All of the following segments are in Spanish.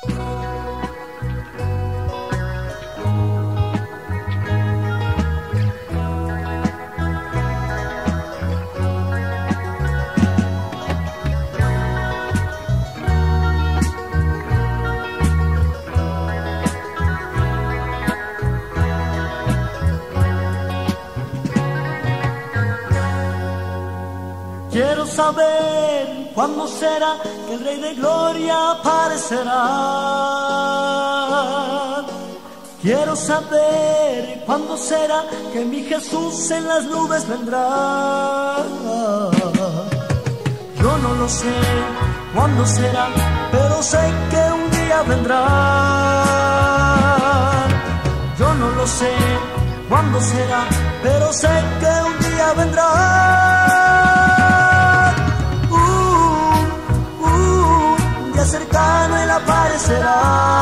Quiero saber cuándo será que el Rey de Gloria aparecerá. Quiero saber cuándo será que mi Jesús en las nubes vendrá. Yo no lo sé cuándo será, pero sé que un día vendrá. Yo no lo sé cuándo será, pero sé que un día vendrá. Cercano Él aparecerá.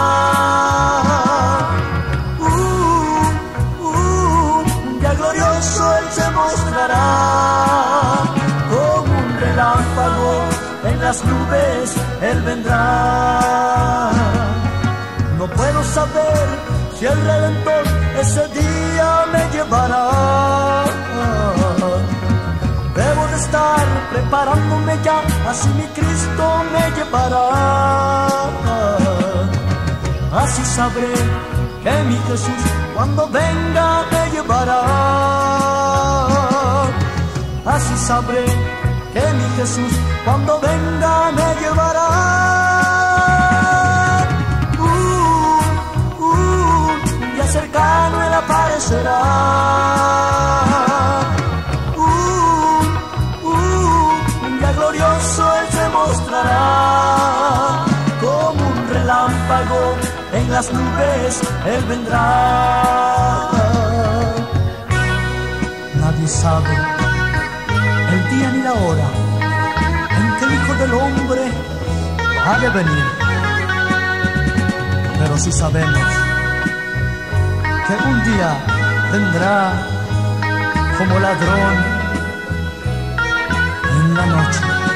Un día glorioso Él se mostrará. Como un relámpago en las nubes Él vendrá. No puedo saber si el Redentor ese día me llevará. Debo de estar preparándome ya, así mi Cristo me llevará. Así sabré que mi Jesús cuando venga me llevará. Así sabré que mi Jesús cuando venga me llevará. Ya cercano Él aparecerá. Él se mostrará como un relámpago en las nubes Él vendrá. Nadie sabe el día ni la hora en que el Hijo del Hombre ha de venir, pero sí sabemos que un día vendrá como ladrón en la noche.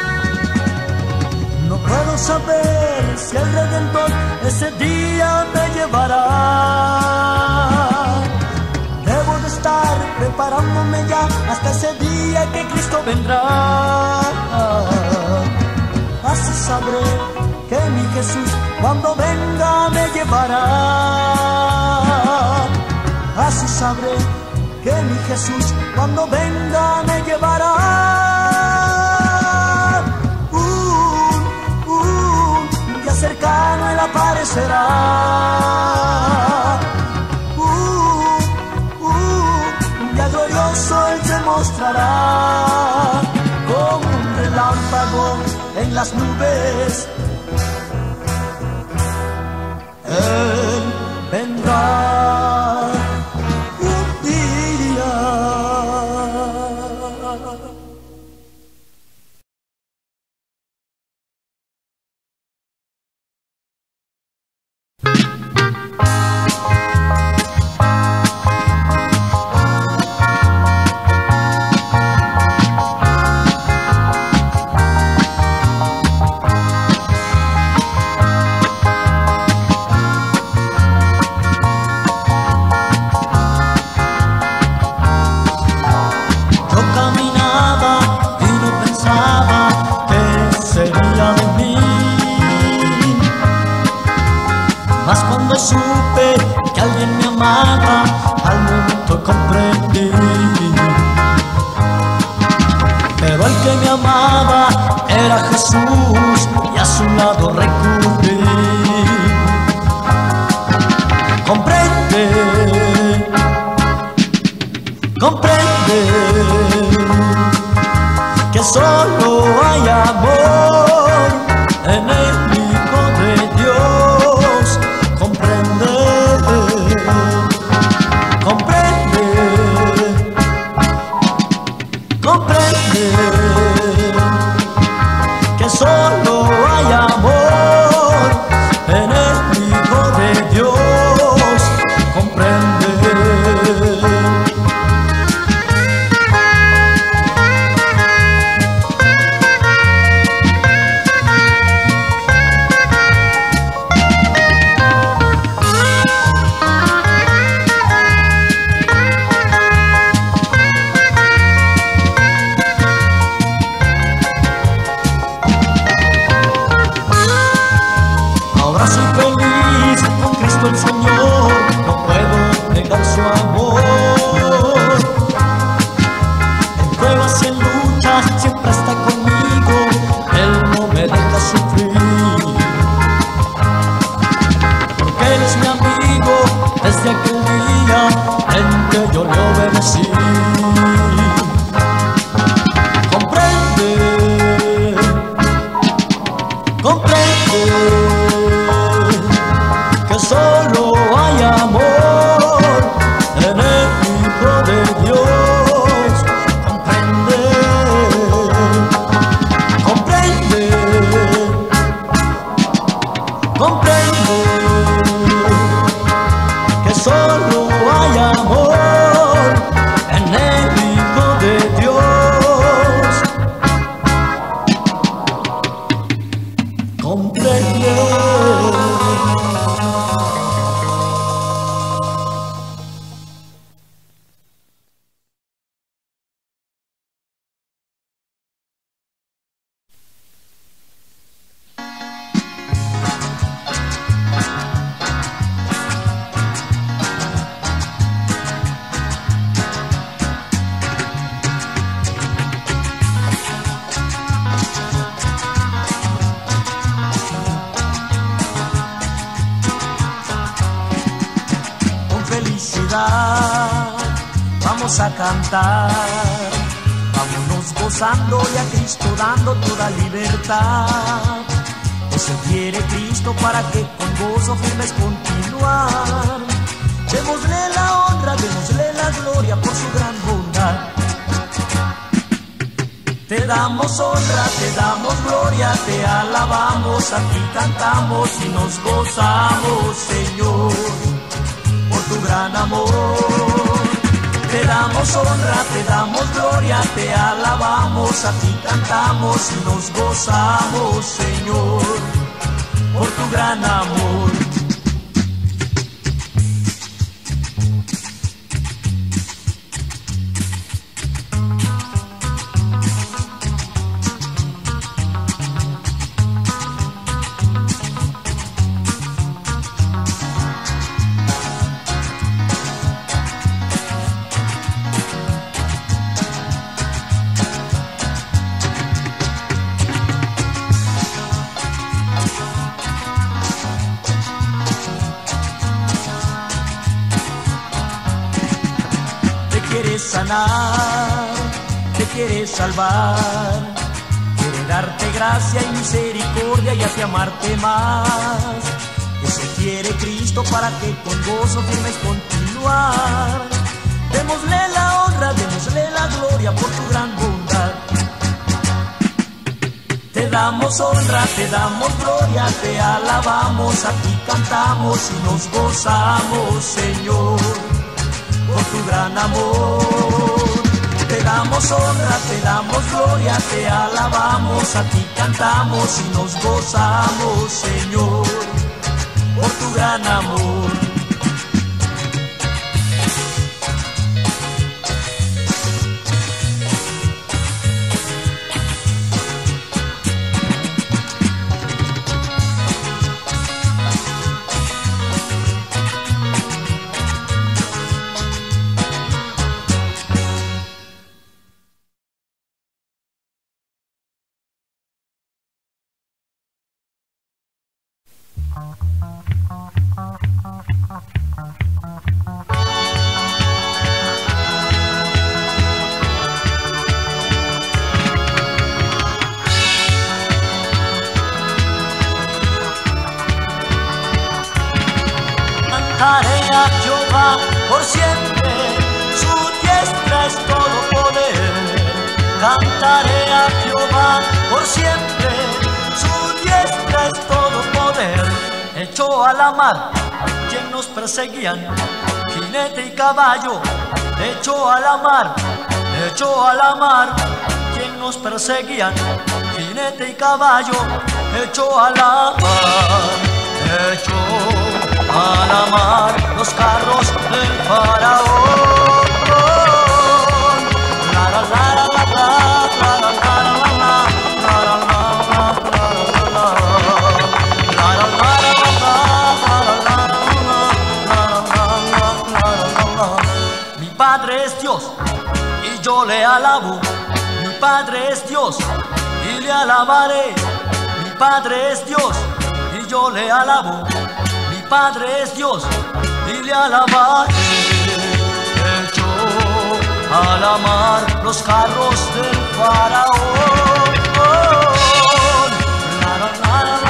No puedo saber si el Redentor ese día me llevará. Debo de estar preparándome ya hasta ese día que Cristo vendrá. Así sabré que mi Jesús cuando venga me llevará. Así sabré que mi Jesús cuando venga me llevará. Cercano Él aparecerá. Un día glorioso Él se mostrará. Como un relámpago en las nubes Él vendrá un día. Supe que alguien me amaba, al momento comprendí. Pero el que me amaba era Jesús y a su lado recurrí. Comprende, comprende que solo hay amor en el Hijo de Dios. Comprende que solo hay amor en el Hijo de Dios. Comprende. Comprende que solo hay amor en el Hijo de Dios. Comprende, comprende, comprende que solo hay amor en el Hijo de Dios. Comprende. Vamos a cantar, vámonos gozando y a Cristo dando toda libertad. Eso quiere Cristo para que con gozo firmes continuar. Démosle la honra, démosle la gloria por su gran bondad. Te damos honra, te damos gloria, te alabamos, a ti cantamos y nos gozamos, Señor, por tu gran amor. Te damos honra, te damos gloria, te alabamos, a ti cantamos y nos gozamos, Señor, por tu gran amor. Sanar, te quiere salvar, quiere darte gracia y misericordia y a ti amarte más. Eso quiere Cristo para que con gozo firmes continuar. Démosle la honra, démosle la gloria por tu gran bondad. Te damos honra, te damos gloria, te alabamos, a ti cantamos y nos gozamos, Señor, por tu gran amor. Te damos honra, te damos gloria, te alabamos, a ti cantamos y nos gozamos, Señor, por tu gran amor. Cantaré a Jehová por siempre, su diestra es todo poder. Cantaré a Jehová por siempre, su diestra es todo poder. Echó a la mar quien nos perseguían, jinete y caballo. Echó a la mar, echó a la mar quien nos perseguían, jinete y caballo. Echó a la mar, echó a la mar los carros del faraón. La la la la la la la la. Mi Padre es Dios y yo le alabo. Mi Padre es Dios y le alabaré. Mi Padre es Dios y yo le alabo. Mi Padre es Dios y le alabaré. Echó a la mar los carros del faraón. La, la, la, la.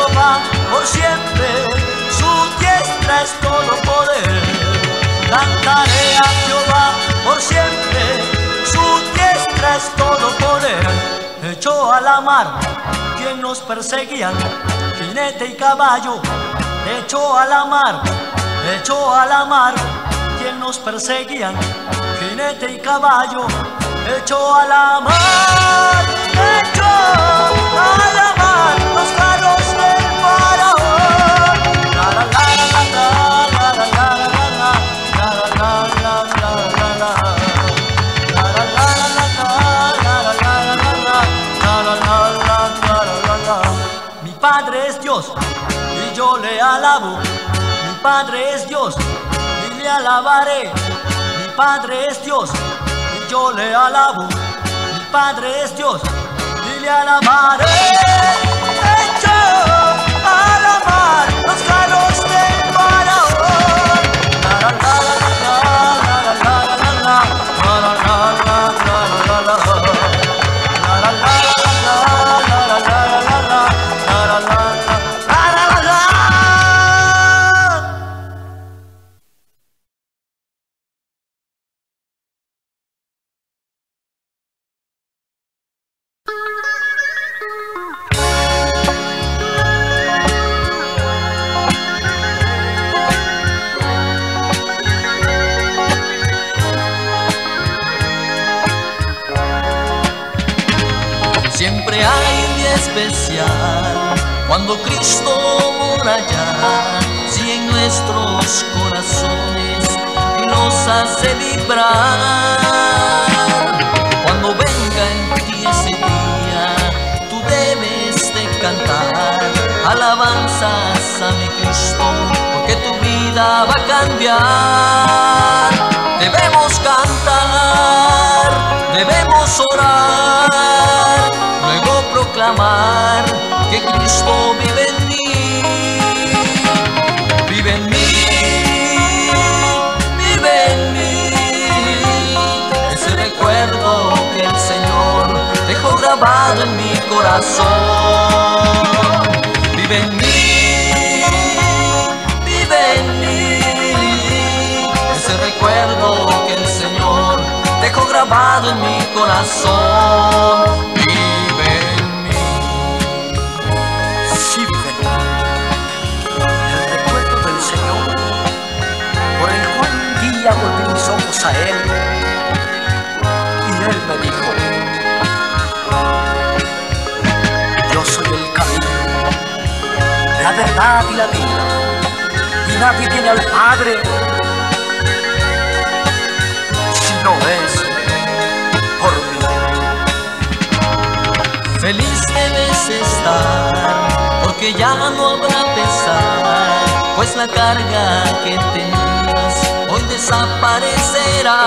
Jehová por siempre, su diestra es todo poder. Cantaré a Jehová por siempre, su diestra es todo poder. Echó a la mar quien nos perseguían, jinete y caballo. Echó a la mar quien nos perseguían, jinete y caballo. Echó a la mar, echó a la mar los carros del faraón. La la la la la la la la la. Mi Padre es Dios y yo le alabo. Mi Padre es Dios y le alabaré. Mi Padre es Dios y yo le alabo. Mi Padre es Dios y le alabaré. Echó a la mar los carros del faraón. La la la la la la la la la la la la. Siempre hay un día especial cuando Cristo mora ya, sí, en nuestros corazones y nos hace vibrar. Cuando venga en ti ese día, tú debes de cantar alabanzas a mi Cristo, porque tu vida va a cambiar. Debemos cantar, debemos orar, luego proclamar que Cristo vive en mí, vive en mí, vive en mí. Ese recuerdo que el Señor dejó grabado en mi corazón. Vive en mí, vive en mí. Ese recuerdo que el Señor dejó grabado en mi corazón. Volví mis ojos a Él y Él me dijo: yo soy el camino, la verdad y la vida, y nadie viene al Padre si no es por mí. Feliz debes estar, porque ya no habrá pesar, pues la carga que tenías hoy desaparecerá.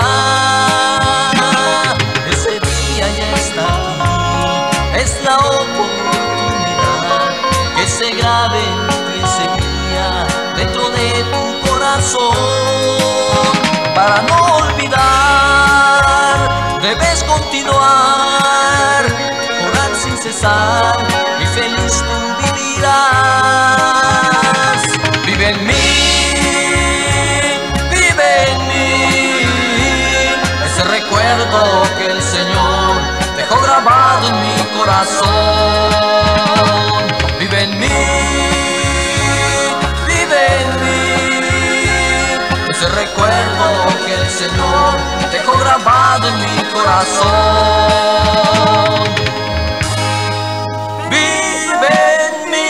Ese día ya está aquí, es la oportunidad que se grabe en ti ese día dentro de tu corazón. Para no olvidar, debes continuar, orar sin cesar y feliz tú vivirás. Vive en mí, recuerdo que el Señor dejó grabado en mi corazón. Vive en mí, vive en mí. Ese recuerdo que el Señor dejó grabado en mi corazón. Vive en mí.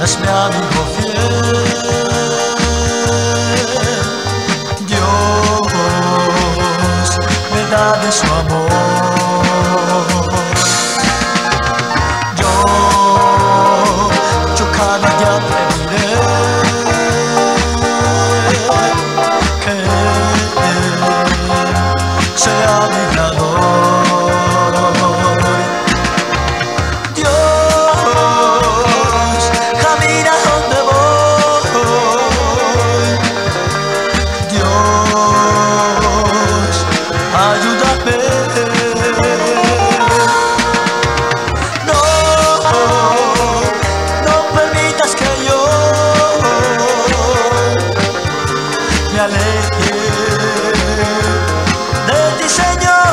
es mi amigo fiel. Dios me da de su amor. Yo cada día pediré que sea mi dador. Dios camina donde voy. Dios ayúdame. No permitas que yo me aleje de ti, Señor.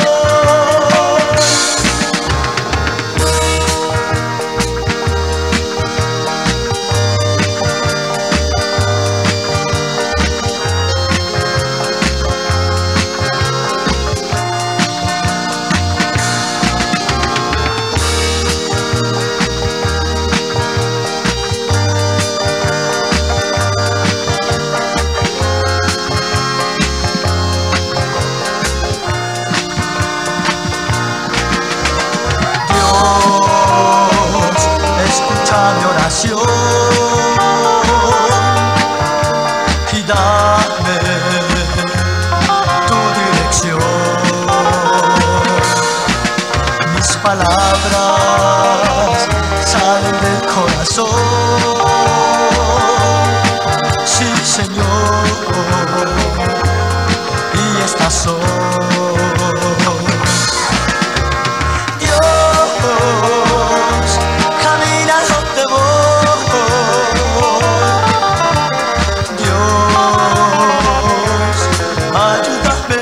Dios, escucha mi oración y dame tu dirección. Mis palabras salen del corazón. Sí, Señor, y estas son. Dios camina donde voy. Dios ayúdame.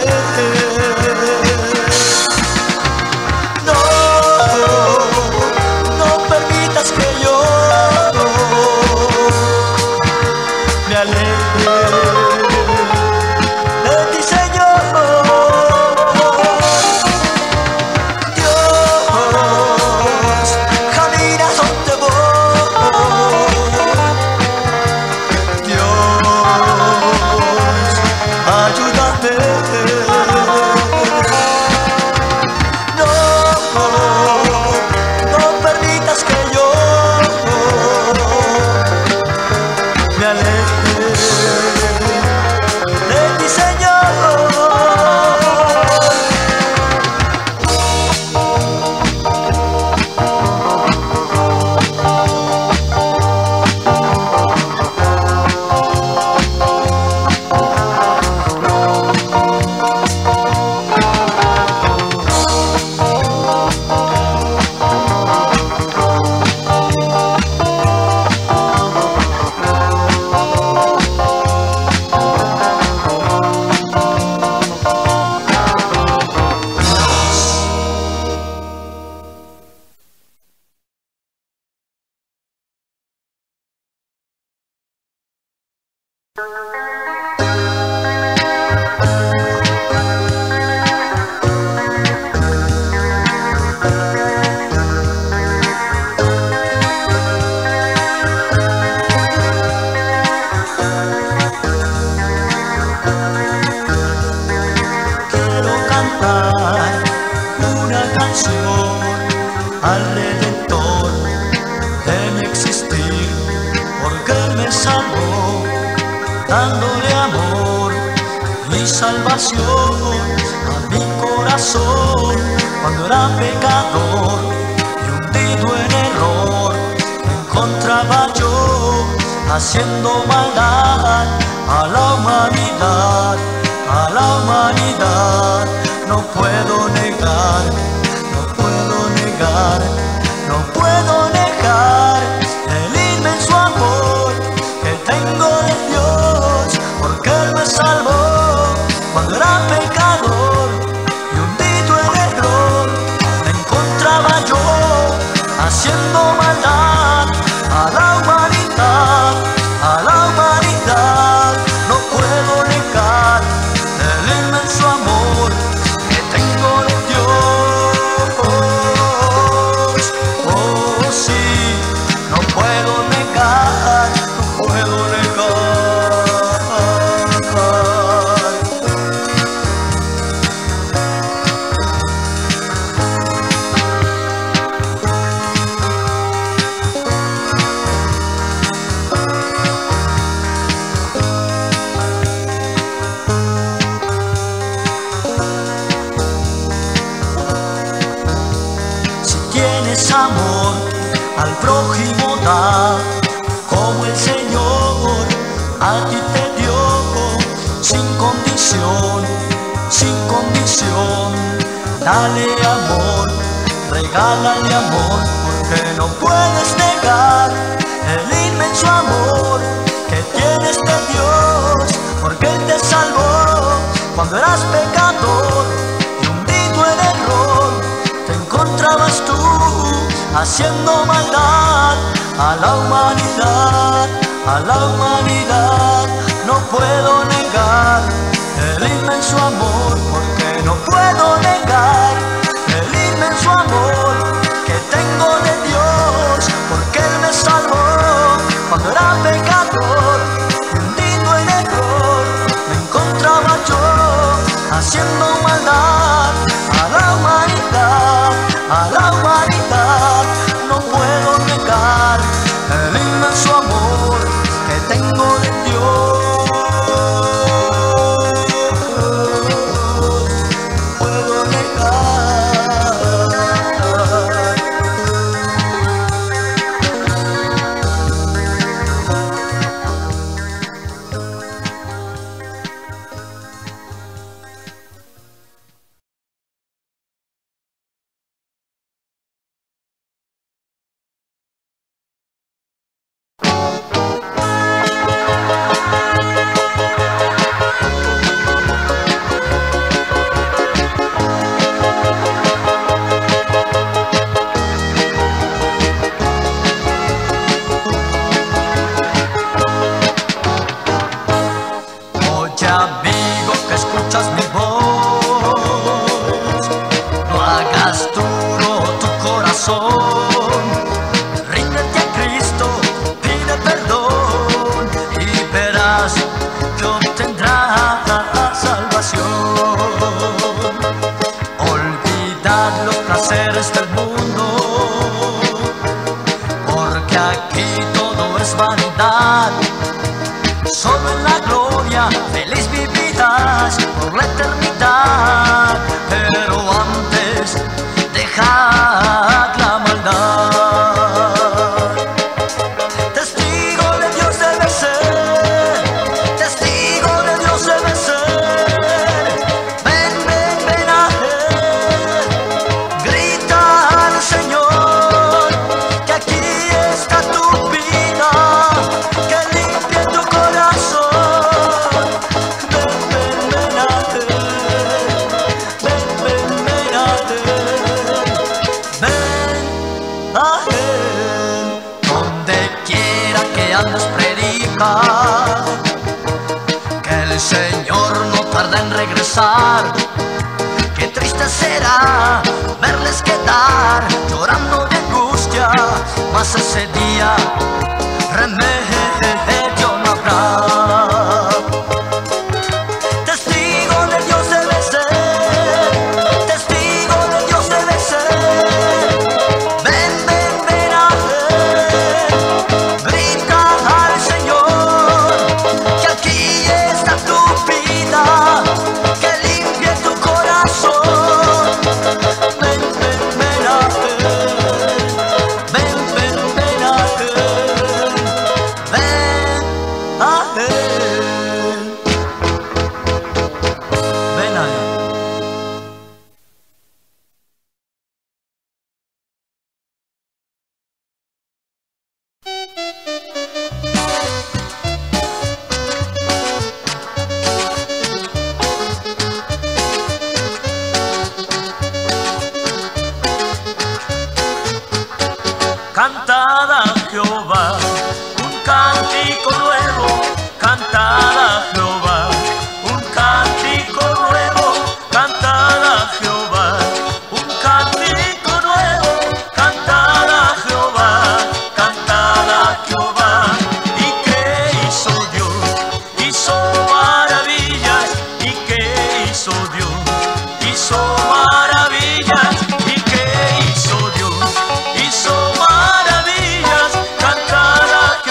No permitas que yo me aleje de ti, Señor. Dios camina donde voy. Dios ayúdame. No permitas que yo me aleje de ti, Señor. Quiero cantar una canción al Redentor de mi existir, porque me salvó, dándole amor y salvación a mi corazón. Cuando era pecador y hundido en error, me encontraba yo haciendo maldad a la humanidad, a la humanidad. No puedo negar, no puedo negar, no puedo negar el inmenso amor que tengo de Dios, porque Él me salvó cuando era pecador y hundido en error. Me encontraba yo haciendo maldad a la humanidad, a la humanidad. No puedo negar el inmenso amor que tengo de Dios. Oh sí, no puedo negar al prójimo da, como el Señor a ti te dio, sin condición, sin condición. Dale amor, regálale amor, porque no puedes negar el inmenso amor que tienes de Dios, porque Él te salvó cuando eras pecador y hundido en error. Te encontrabas tú haciendo maldad a la humanidad, a la humanidad. No puedo negar el inmenso amor, porque no puedo negar el inmenso amor que tengo de Dios, porque Él me salvó cuando era pecador y hundido en error. Me encontraba yo haciendo maldad a la humanidad, a la humanidad. No puedo negar el inmenso amor que tengo de Dios. Ríndete a Cristo, pide perdón y verás que obtendrás salvación. Olvidad los placeres del mundo, porque aquí todo es vanidad. Solo en la gloria feliz vivirás por la eternidad, pero antes dejad la maldad. Testigo de Dios debe ser, testigo de Dios debe ser. Ven, ven, ven a Él, grita al Señor, que aquí está tu vida, que limpie tu corazón. Ven, ven, ven a Él, ven, ven, ven a Él. Ven a Él, donde quiera que andes predica, que el Señor no tarda en regresar. Qué triste será verles quedar llorando de angustia, mas ese día remedio no habrá. Testigo de Dios debe ser, testigo de Dios debe ser. Ven, ven, ven a Él, grita al Señor, que aquí está tu vida, que limpie tu corazón. Ven, ven, ven a Él, ven, ven, ven a Él, ven a Él, ven a Él. Cantad a Jehová un cántico nuevo, cantad a Jehová un cántico nuevo, cantad a Jehová un cántico nuevo, cantad a Jehová, cantad a Jehová. ¿Y qué hizo Dios? Hizo maravillas. ¿Y qué hizo Dios? Hizo maravillas. ¿Y qué hizo Dios? Hizo maravillas. Cantad a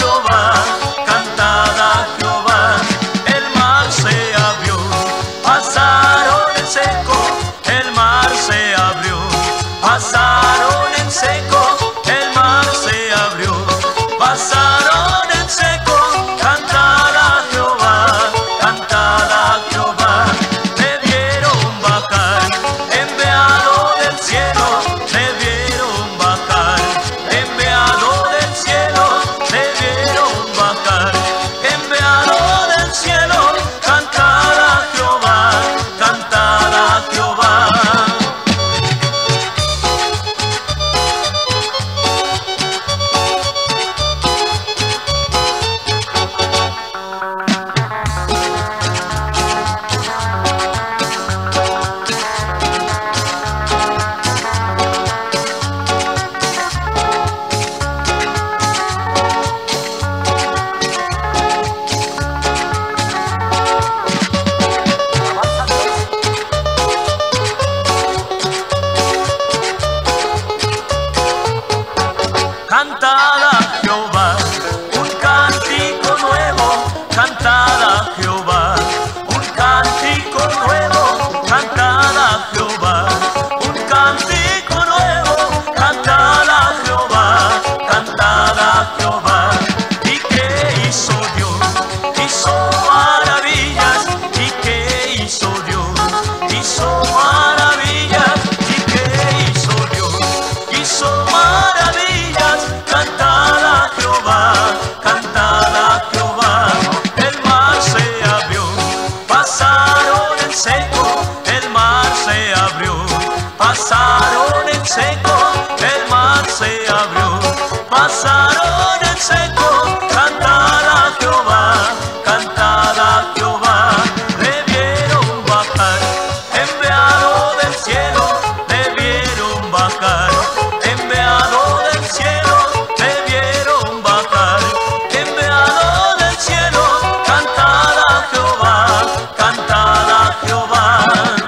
cantad a Jehová, un cántico nuevo, cantad a Jehová, un cántico nuevo, cantad a Jehová, un cántico nuevo, cantad a Jehová, cantad a Jehová. ¿Y qué hizo Dios? Hizo maravillas. ¿Y qué hizo Dios? Hizo maravillas. ¿Y qué hizo Dios? Hizo maravillas. Cantad a Jehová, cantad a Jehová. El mar se abrió, pasaron en seco. El mar se abrió, pasaron en seco. El mar se abrió, pasaron en seco. Cantad a Jehová, cantad a Jehová. Le vieron bajar, enviado del cielo. Le vieron bajar, enviado del cielo. Le vieron bajar, enviado del cielo. Cantad a Jehová, cantad a Jehová.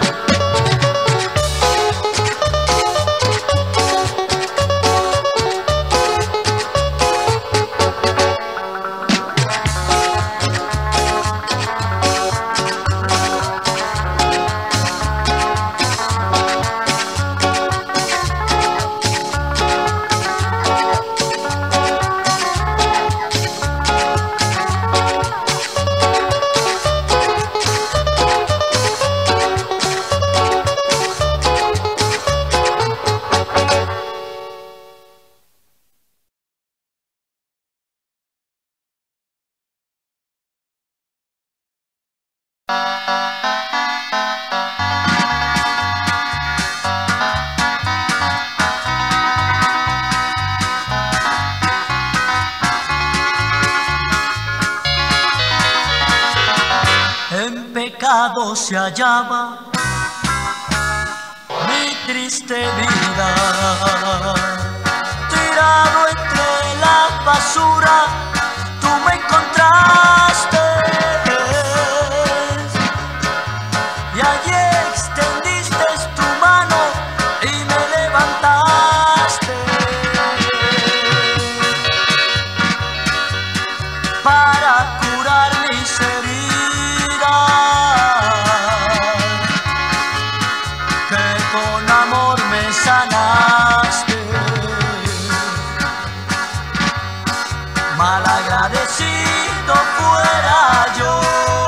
En pecado se hallaba mi triste vida, tirado entre la basura, tú me encontraste y allí extendiste tu mano y me levantaste para curar mis heridas, que con amor me sanaste. Malagradecido fuera yo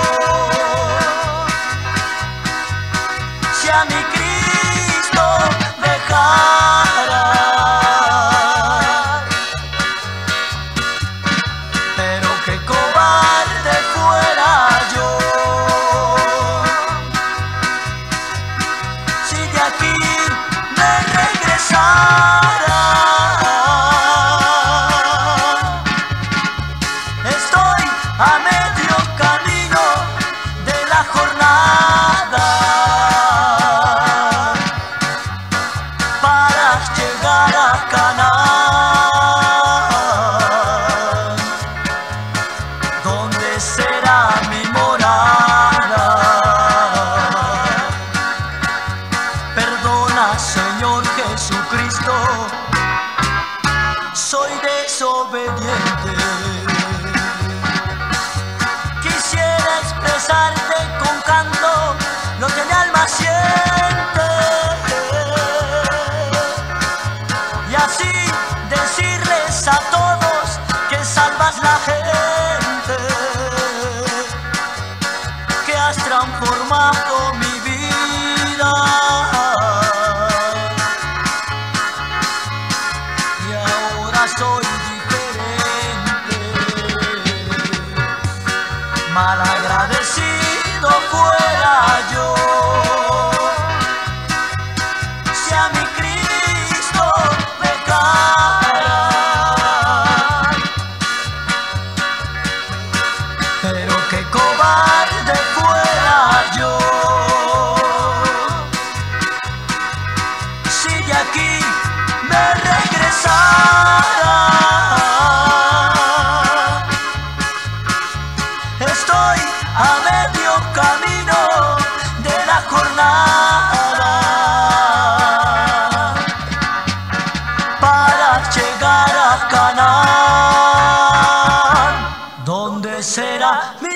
si a mi Cristo dejara, pero qué cobarde fuera yo si de aquí me regresara. Estoy a medio camino de la jornada para llegar a Canaán, donde será mi morada. Perdona, Señor Jesucristo, soy desobediente. Quisiera expresarte con canto lo que mi alma siente y así decirles a todos que salvas la gente, que has transformado mi vida y ahora soy malagradecido fuera yo si a mi Cristo pecara, pero qué cobarde fuera yo si de aquí me regresara. Estoy Canaán. ¿Dónde será mi